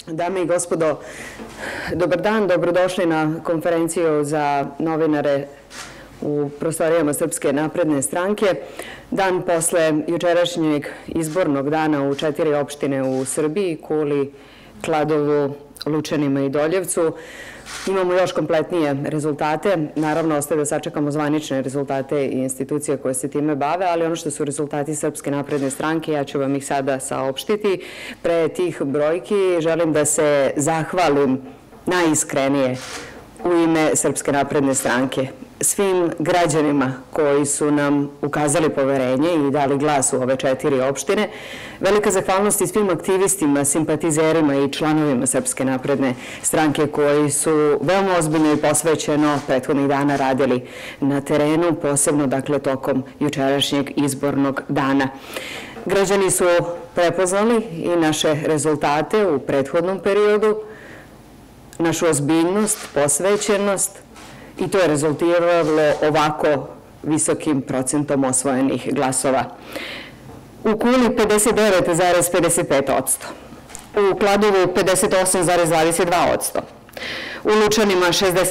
Dame i gospodo, dobar dan, dobrodošli na konferenciju za novinare u prostorijama Srpske napredne stranke. Dan posle jučerašnjeg izbornog dana u 4 opštine u Srbiji, Kuli, Kladovu, Lučanima i Doljevcu. Imamo još kompletnije rezultate. Naravno, ostaje da sačekamo zvanične rezultate i institucije koje se time bave, ali ono što su rezultati Srpske napredne stranke, ja ću vam ih sada saopštiti. Pre tih brojki želim da se zahvalim najiskrenije u ime Srpske napredne stranke svim građanima koji su nam ukazali poverenje i dali glas u ove 4 opštine. Velika zahvalnost i svim aktivistima, simpatizerima i članovima Srpske napredne stranke koji su veoma ozbiljno i posvećeno prethodnih dana radili na terenu, posebno dakle tokom jučerašnjeg izbornog dana. Građani su prepoznali i naše rezultate u prethodnom periodu, našu ozbiljnost, posvećenost, i to je rezultiralo ovako visokim procentom osvojenih glasova. U Kuli 59,55%, u Kladovu 58,22%, u Lučanima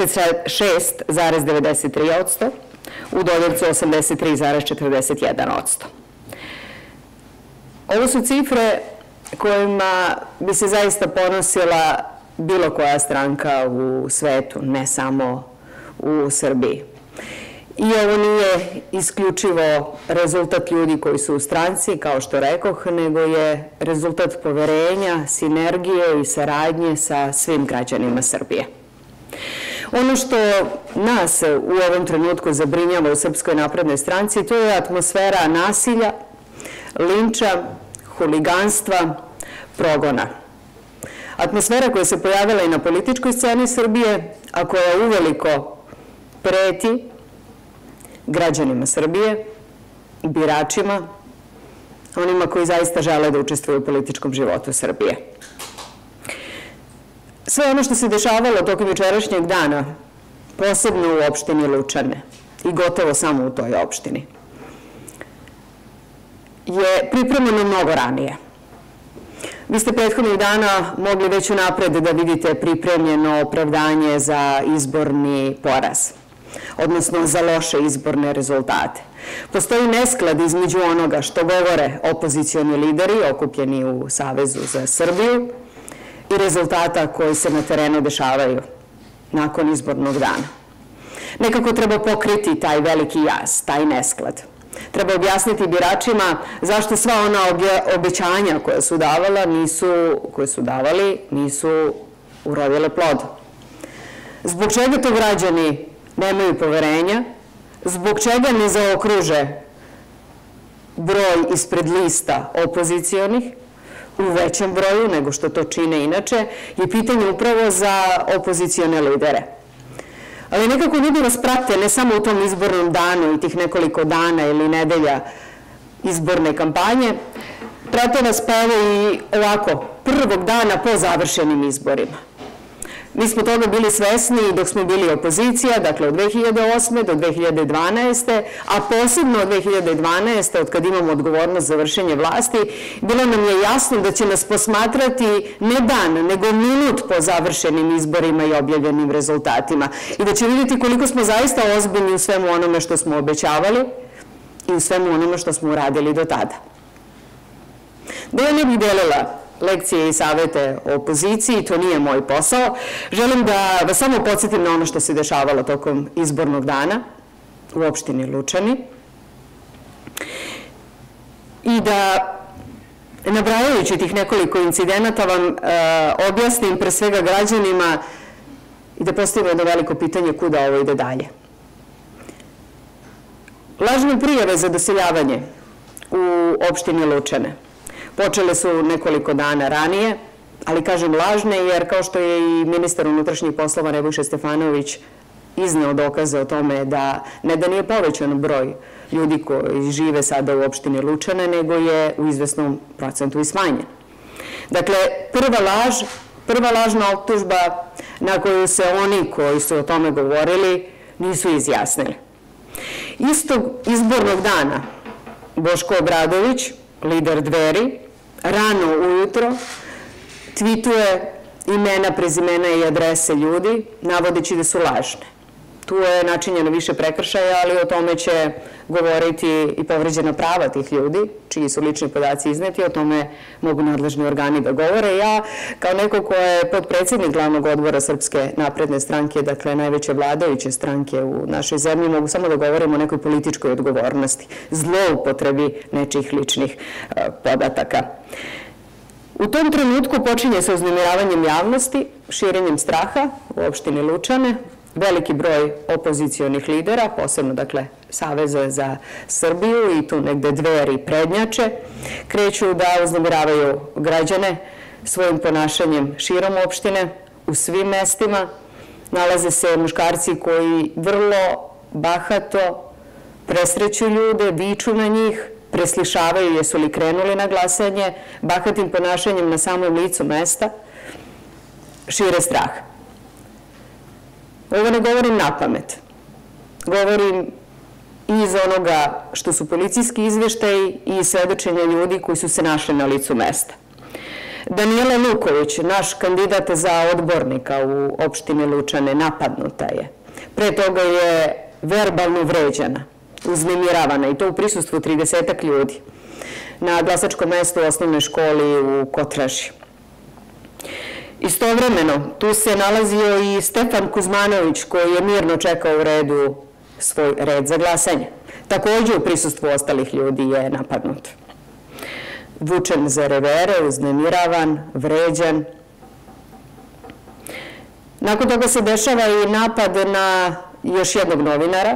66,93%, u Doljevcu 83,41%. Ovo su cifre kojima bi se zaista ponosila bilo koja stranka u svetu, ne samo u Srbiji. I ovo nije isključivo rezultat ljudi koji su u stranci, kao što rekoh, nego je rezultat poverenja, sinergije i saradnje sa svim građanima Srbije. Ono što nas u ovom trenutku zabrinjava u Srpskoj naprednoj stranci, to je atmosfera nasilja, linča, huliganstva, progona. Atmosfera koja se pojavila i na političkoj sceni Srbije, a koja uveliko preti građanima Srbije, biračima, onima koji zaista žele da učestvuju u političkom životu Srbije. Sve ono što se dešavalo tokom jučerašnjeg dana, posebno u opštini Lučane i gotovo samo u toj opštini, je pripremljeno mnogo ranije. Vi ste prethodnih dana mogli već unapred da vidite pripremljeno opravdanje za izborni poraz, odnosno za loše izborne rezultate. Postoji nesklad između onoga što govore opozicioni lideri okupljeni u Savezu za Srbiju i rezultata koji se na terenu dešavaju nakon izbornog dana. Nekako treba pokriti taj veliki jaz, taj nesklad. Treba objasniti biračima zašto sva ona obećanja koje su davali nisu urodile plodom. Zbog čega to građani nemaju poverenja, zbog čega ne zaokruže broj ispred lista opozicionih u većem broju nego što to čine inače, je pitanje upravo za opozicione lidere. Ali nekako ljudi vas prate ne samo u tom izbornom danu i tih nekoliko dana ili nedelja izborne kampanje, prate vas pa evo i ovako, prvog dana po završenim izborima. Mi smo toga bili svesni dok smo bili opozicija, dakle od 2008. do 2012. a posebno od 2012. od kad imamo odgovornost za vršenje vlasti, bilo nam je jasno da će nas posmatrati ne dan, nego minut po završenim izborima i objavljenim rezultatima i da će vidjeti koliko smo zaista ozbiljni u svemu onome što smo obećavali i u svemu onome što smo uradili do tada. Da ja ne bih delila lekcije i savete o opoziciji, to nije moj posao. Želim da vas samo podsjetim na ono što se dešavalo tokom izbornog dana u opštini Lučani i da, nabrajajući tih nekoliko incidenata, vam objasnim pre svega građanima i da postavimo jedno veliko pitanje kuda ovo ide dalje. Lažne prijave za doseljavanje u opštini Lučane počele su nekoliko dana ranije, ali kažem lažne jer kao što je i ministar unutrašnjih poslova Nebojša Stefanović izneo dokaze o tome da ne da nije povećan broj ljudi koji žive sada u opštini Lučane, nego je u izvesnom procentu i smanjen. Dakle, prva lažna optužba na koju se oni koji su o tome govorili nisu izjasnili. Istog izbornog dana Boško Obradović, lider Dveri, rano ujutro tvituje imena, prezimena i adrese ljudi, navodeći da su lažne. Tu je načinjeno više prekršaja, ali o tome će govoriti i povređena prava tih ljudi, čiji su lični podaci izneti, o tome mogu nadležni organi da govore. Ja, kao neko ko je potpredsjednik glavnog odbora Srpske napredne stranke, dakle najveće vladajuće stranke u našoj zemlji, mogu samo da govorim o nekoj političkoj odgovornosti, zloupotrebi nečijih ličnih podataka. U tom trenutku počinje sa uznemiravanjem javnosti, širenjem straha u opštini Lučane. Veliki broj opozicionih lidera, posebno dakle Saveza za Srbiju i tu negde Dveri prednjače, kreću da uznemiravaju građane svojim ponašanjem širom opštine, u svim mestima. Nalaze se muškarci koji vrlo bahato presreću ljude, viču na njih, preslišavaju jesu li krenuli na glasanje, bahatim ponašanjem na samom licu mesta, šire strah. Ovo ne govorim na pamet. Govorim i iz onoga što su policijski izveštaji i svedočenja ljudi koji su se našli na licu mesta. Danijela Luković, naš kandidat za odbornika u opštini Lučane, napadnuta je. Pre toga je verbalno vređana, uznemiravana i to u prisustvu 30-ak ljudi na glasačkom mestu u osnovnoj školi u Kotraži. Istovremeno, tu se nalazio i Stefan Kuzmanović, koji je mirno čekao u redu svoj red za glasanje. Takođe u prisustvu ostalih ljudi je napadnut. Vučen za revere, uznemiravan, vređan. Nakon toga se dešava i napad na još jednog novinara,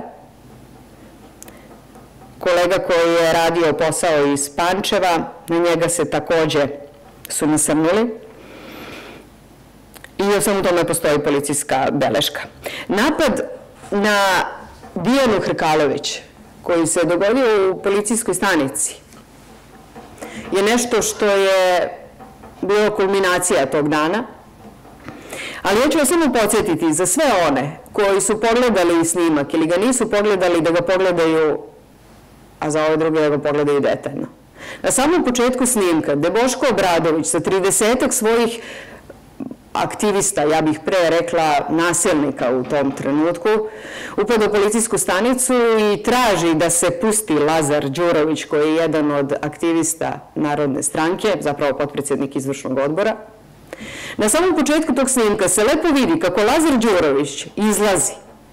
kolega koji je radio posao iz Pančeva, na njega se takođe su nasrnuli. I o svemu tome postoji policijska beleška. Napad na Dijanu Hrkalović, koji se dogodio u policijskoj stanici, je nešto što je bilo kulminacija tog dana. Ali ja ću vas samo podsjetiti za sve one koji su pogledali snimak ili ga nisu pogledali da ga pogledaju, a za ove druge da ga pogledaju detaljno. Na samom početku snimka, gde Boško Obradović sa 30-ak svojih aktivista, ja bih pre rekla nasilnika u tom trenutku, upada u policijsku stanicu i traži da se pusti Lazar Đurović, koji je jedan od aktivista Narodne stranke, zapravo potpredsjednik izvršnog odbora. Na samom početku tog snimka se lepo vidi kako Lazar Đurović izlazi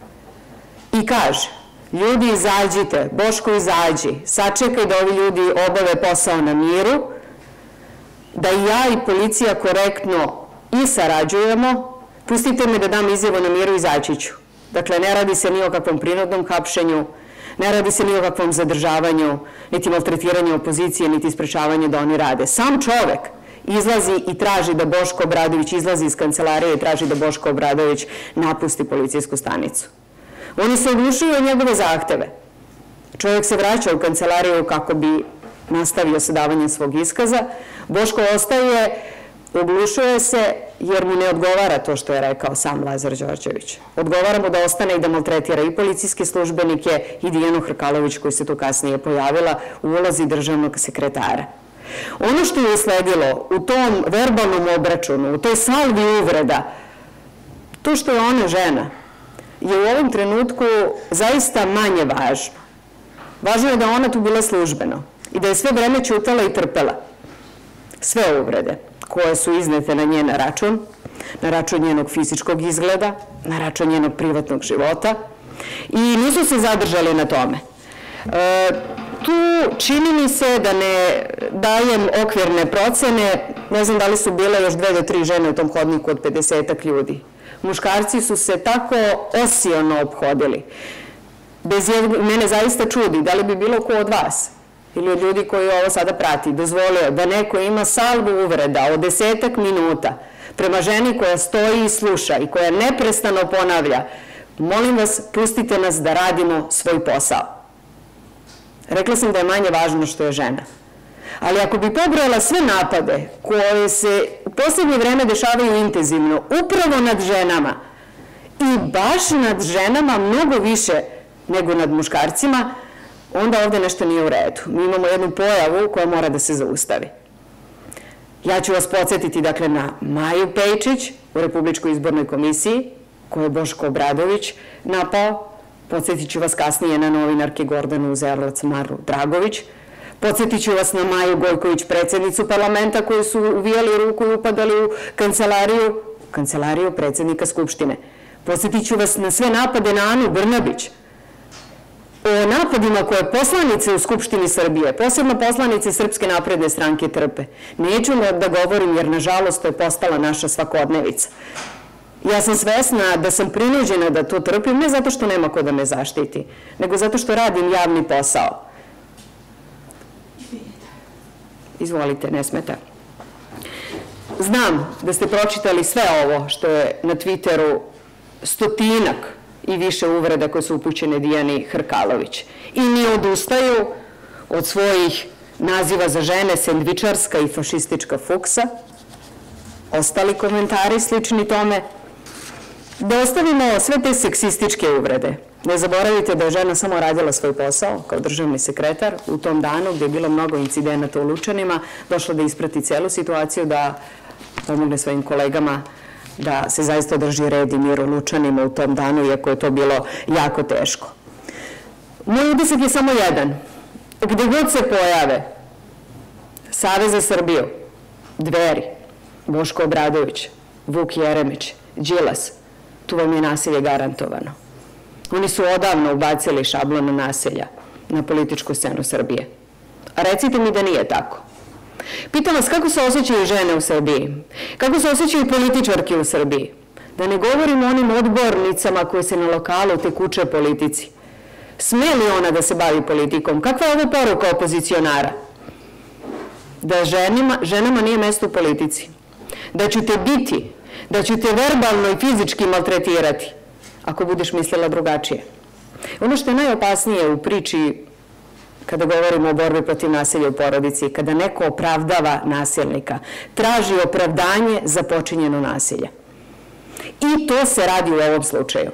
i kaže: ljudi izađite, Boško izađi, sačekaj da ovi ljudi obave posao na miru, da i ja i policija korektno i sarađujemo, pustite me da dam izjavu na miru i izaći ću. Dakle, ne radi se ni o kakvom prinudnom hapšenju, ne radi se ni o kakvom zadržavanju, niti maltretiranju opozicije, niti sprečavanju da oni rade. Sam čovek izlazi i traži da Boško Obradović izlazi iz kancelarije i traži da Boško Obradović napusti policijsku stanicu. Oni se oglušuju od njegove zahteve. Čovjek se vraća u kancelariju kako bi nastavio sa davanjem svog iskaza. Boško ostaje, oglušuje se jer mu ne odgovara to što je rekao sam Lazar Đorđević. Odgovara mu da ostane i da maltretira i policijske službenike i Dijanu Hrkalović, koji se tu kasnije pojavila u ulozi državnog sekretara. Ono što je usledilo u tom verbalnom obračunu, u toj salvi uvreda, to što je ona žena, je u ovom trenutku zaista manje važno. Važno je da ona tu bila službeno i da je sve vreme ćutala i trpela sve uvrede koje su iznete na njen na račun njenog fizičkog izgleda, na račun njenog privatnog života, i nisu se zadržali na tome. Tu čini mi se, da ne dajem okvirne procene, ne znam da li su bile još 2 do 3 žene u tom hodniku od 50-ak ljudi. Muškarci su se tako osiono ophodili. Mene zaista čudi da li bi bilo ko od vas ili od ljudi koji ovo sada prati dozvolio da neko ima salvu uvreda od 10-ak minuta prema ženi koja stoji i sluša i koja neprestano ponavlja: molim vas, pustite nas da radimo svoj posao. Rekla sam da je manje važno što je žena. Ali ako bi pobrojala sve napade koje se u posljednje vreme dešavaju intenzivno upravo nad ženama i baš nad ženama mnogo više nego nad muškarcima, onda ovde nešto nije u redu. Mi imamo jednu pojavu koja mora da se zaustavi. Ja ću vas podsjetiti, dakle, na Maju Pejčić u Republičkoj izbornoj komisiji, koju je Boško Obradović napao. Podsjetit ću vas kasnije na novinarke Gordanu Uzelac, Maru Dragović. Podsjetit ću vas na Maju Gojković, predsjednicu parlamenta, koju su uvijali ruku i upadali u kancelariju predsjednika Skupštine. Podsjetit ću vas na sve napade na Anu Brnabić, o napadima koje poslanice u Skupštini Srbije, posebno poslanice Srpske napredne stranke, trpe. Neću da govorim jer, nažalost, to je postala naša svakodnevica. Ja sam svesna da sam prinuđena da to trpim, ne zato što nema ko da me zaštiti, nego zato što radim javni posao. Izvolite, ne smeta. Znam da ste pročitali sve ovo što je na Twitteru stotinak i više uvreda koje su upućene Dijani Hrkalović. I ne odustaju od svojih naziva za žene sendvičarska i fašistička fuksa. Ostali komentari slični tome. Da ostavimo sve te seksističke uvrede. Ne zaboravite da je žena samo radila svoj posao kao državni sekretar u tom danu gdje je bilo mnogo incidenata u Lučanima, došla da isprati celu situaciju, da pomogne svojim kolegama da se zaista održi red i mir u Lučanima u tom danu, iako je to bilo jako teško. Moj utisak je samo jedan. Gde god se pojave Savez za Srbiju, Dveri, Boško Obradović, Vuk Jeremić, Đilas, tu vam je nasilje garantovano. Oni su odavno ubacili šablon nasilja na političku scenu Srbije. A recite mi da nije tako. Pitam vas kako se osjećaju žene u Srbiji, kako se osjećaju političarke u Srbiji. Da ne govorim o onim odbornicama koje se na lokalu tek uče politici. Sme li ona da se bavi politikom? Kakva je ovo poruka opozicionara? Da ženama nije mesto u politici. Da ću te biti, da ću te verbalno i fizički maltretirati, ako budeš mislila drugačije. Ono što je najopasnije u priči kada govorimo o borbi protiv nasilja u porodici, kada neko opravdava nasilnika, traži opravdanje za počinjeno nasilje. I to se radi u ovom slučaju.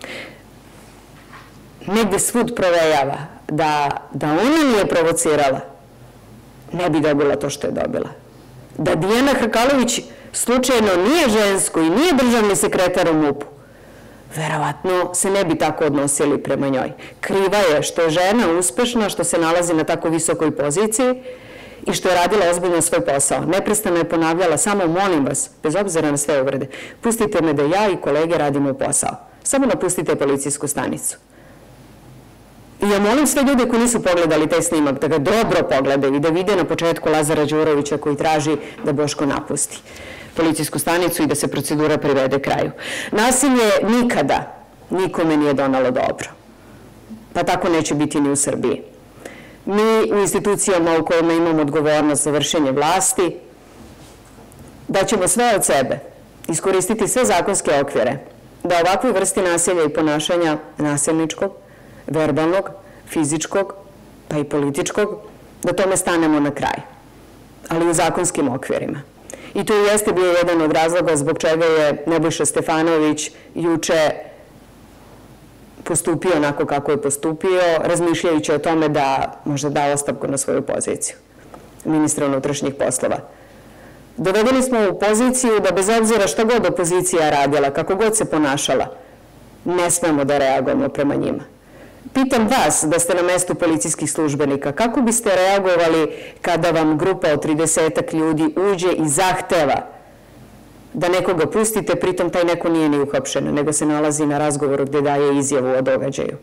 Negde svud provejava da ona nije provocirala, ne bi dobila to što je dobila. Da Dijana Hrkalović slučajno nije žensko i nije državni sekretar u MUP-u, verovatno se ne bi tako odnosili prema njoj. Kriva je što je žena uspešna, što se nalazi na tako visokoj poziciji i što je radila ozbiljno svoj posao. Neprestano je ponavljala, samo molim vas, bez obzira na sve uvrede, pustite me da ja i kolege radimo posao. Samo napustite policijsku stanicu. I ja molim sve ljude koji nisu pogledali taj snimak da ga dobro pogledaju i da vide na početku Lazara Đurovića koji traži da Boško napusti policijsku stanicu i da se procedura privede kraju. Nasilje nikada nikome nije donalo dobro. Pa tako neće biti ni u Srbiji. Mi u institucijama u kojima imamo odgovornost za vršenje vlasti daćemo sve od sebe, iskoristiti sve zakonske okvire da ovakve vrsti nasilja i ponašanja nasilničkog, verbalnog, fizičkog, pa i političkog, da tome stanemo na kraj, ali u zakonskim okvirima. I to jeste bio jedan od razloga zbog čega je Nebojša Stefanović juče postupio onako kako je postupio, razmišljajući o tome da možda da ostavku na svoju poziciju ministra unutrašnjih poslova. Dovedeni smo u poziciju da bez obzira što god opozicija radila, kako god se ponašala, ne smemo da reagujemo prema njima. Pitam vas, da ste na mestu policijskih službenika, kako biste reagovali kada vam grupa od 30 ljudi uđe i zahteva da nekoga pustite, pritom taj neko nije ni uhapšen, nego se nalazi na razgovoru gdje daje izjavu o događaju.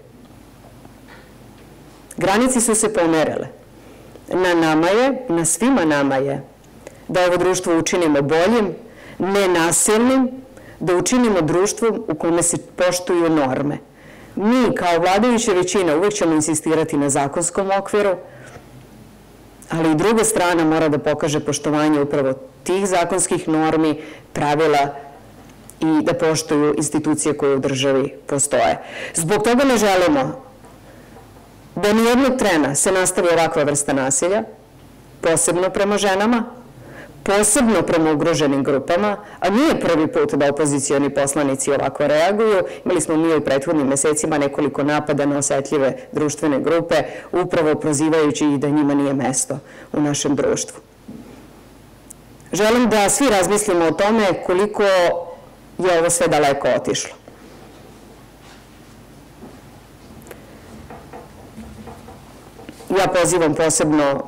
Granice su se pomerele. Na nama je, na svima nama je, da ovo društvo učinimo boljim, nenasilnim, da učinimo društvom u kome se poštuju norme. Mi, kao vladajuća većina, uvijek ćemo insistirati na zakonskom okviru, ali i druga strana mora da pokaže poštovanje upravo tih zakonskih normi, pravila i da poštuju institucije koje u državi postoje. Zbog toga ne želimo da nijednog trena se nastavi ovakva vrsta nasilja, posebno prema ženama, posebno prema ugroženim grupama, a nije prvi put da opozicioni poslanici ovako reaguju. Imali smo mi u prethodnim mesecima nekoliko napada na osetljive društvene grupe, upravo prozivajući ih da njima nije mesto u našem društvu. želim da svi razmislimo o tome koliko je ovo sve daleko otišlo. Ja pozivam posebno,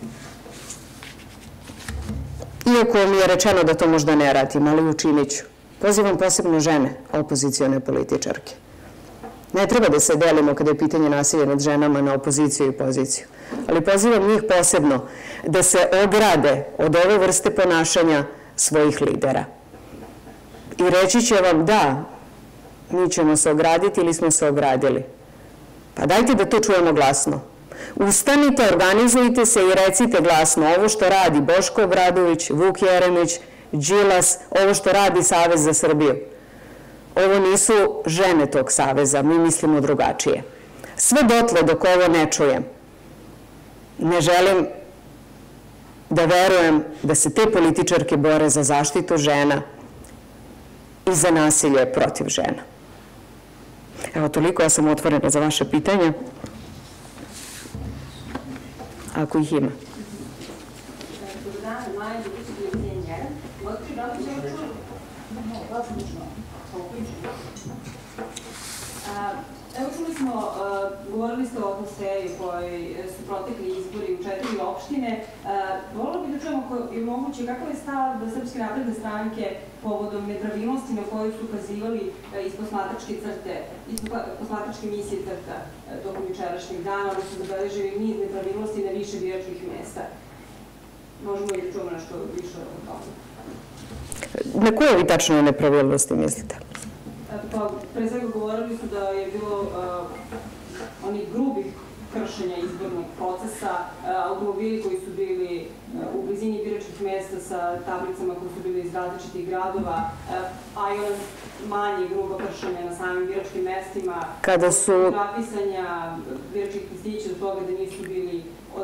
iako mi je rečeno da to možda ne radim, ali učinit ću, pozivam posebno žene, opozicione političarke. Ne treba da se delimo kada je pitanje nasilja nad ženama na opoziciju i poziciju, ali pozivam njih posebno da se ograde od ove vrste ponašanja svojih lidera. I reći će vam da, mi ćemo se ograditi ili smo se ogradili. Pa dajte da to čujemo glasno. Ustanite, organizujte se i recite glasno ovo što radi Boško Obradović, Vuk Jeremić, Đilas, ovo što radi Savez za Srbiju. Ovo nisu žene tog saveza, mi mislimo drugačije. Sve dotle dok ovo ne čujem, ne želim da verujem da se te političarke bore za zaštitu žena i za nasilje protiv žena. Evo toliko, ja sam otvorena za vaše pitanja, ako ih ima. Evo čuli smo, govorili ste o atmosferi koji su protekli izbori u 4 opštine. Volila bih da čujemo ako je moguće kakav je stav da Srpske napredne stranke povodom nepravilnosti na koje su ukazivali iz posmatračke crte, iz posmatračke misije crta tokom jučerašnjeg dana, oni su zabeležili niz nepravilnosti na više biračkih mesta. Možemo i da čujemo nešto više o tome. Na koje vi tačno nepravilnosti mislite? Pa, pre svega govorili su da je bilo onih grubih kršenja izbornog procesa, automobili koji su bili u blizini biračkih mesta sa tablicama koji su bili iz različitih gradova, a i ono manje grubo kršenja na samim biračkim mestima, kada su napisanja biračkih listića do toga da nisu bili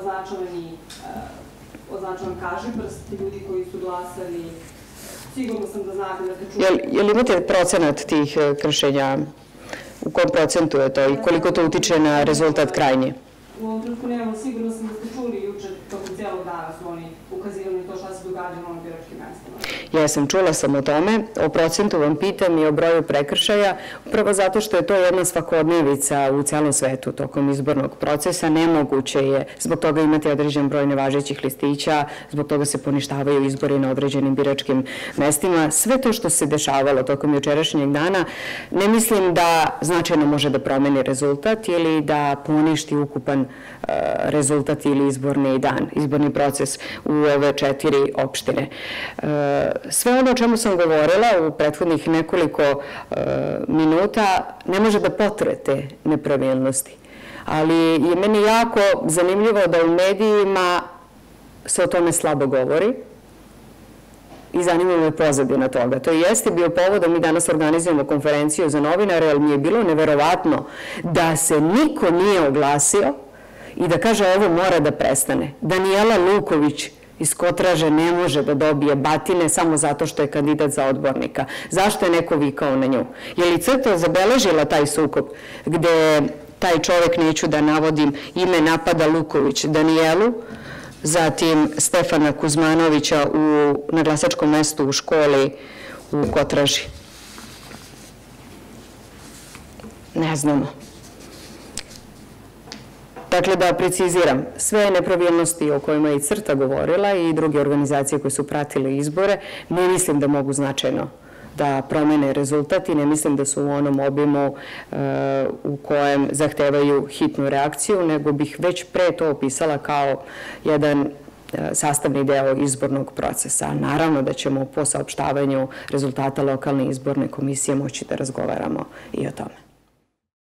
označavan kažiprst, ljudi koji su glasali. Sigurno sam da znate da ste čuli. Je li imate procenat tih kršenja? U kom procentu je to i koliko to utiče na rezultat krajnji? U ovom trenutku nemamo, sigurno sam da ste čuli juče, tokom cijelog dana su oni ukazivali na to šta se događalo na biračkim mestima. Jesam, čula sam o tome. O procentu vam pitam i o broju prekršaja, upravo zato što je to jedna svakodnevica u celom svetu tokom izbornog procesa. Nemoguće je zbog toga imati određen broj nevažećih listića, zbog toga se poništavaju izbori na određenim biračkim mestima. Sve to što se dešavalo tokom jučerašnjeg dana, ne mislim da značajno može da promeni rezultat ili da poništi ukupan rezultat ili izborni dan, izborni proces u ove 4 opštine. Sve ono o čemu sam govorila u prethodnih nekoliko minuta ne može da potre te nepravilnosti. Ali je meni jako zanimljivo da u medijima se o tome slabo govori i zanima me pozadina toga. To jeste bio povod da mi danas organizujemo konferenciju za novinare, ali mi je bilo neverovatno da se niko nije oglasio i da kaže ovo mora da prestane. Danijela Luković iz Kotraže ne može da dobije batine samo zato što je kandidat za odbornika. Zašto je neko vikao na nju? Je li crta zabeležila taj sukob gde taj čovek, neću da navodim ime, napada Luković Danijelu, zatim Stefana Kuzmanovića na glasačkom mestu u školi u Kotraži? Ne znamo. Dakle, da preciziram, sve nepravilnosti o kojima je i CRTA govorila i druge organizacije koje su pratile izbore, ne mislim da mogu značajno da promene rezultat i ne mislim da su u onom obimu u kojem zahtevaju hitnu reakciju, nego bih već pre to opisala kao jedan sastavni deo izbornog procesa. Naravno da ćemo po saopštavanju rezultata lokalne izborne komisije moći da razgovaramo i o tome.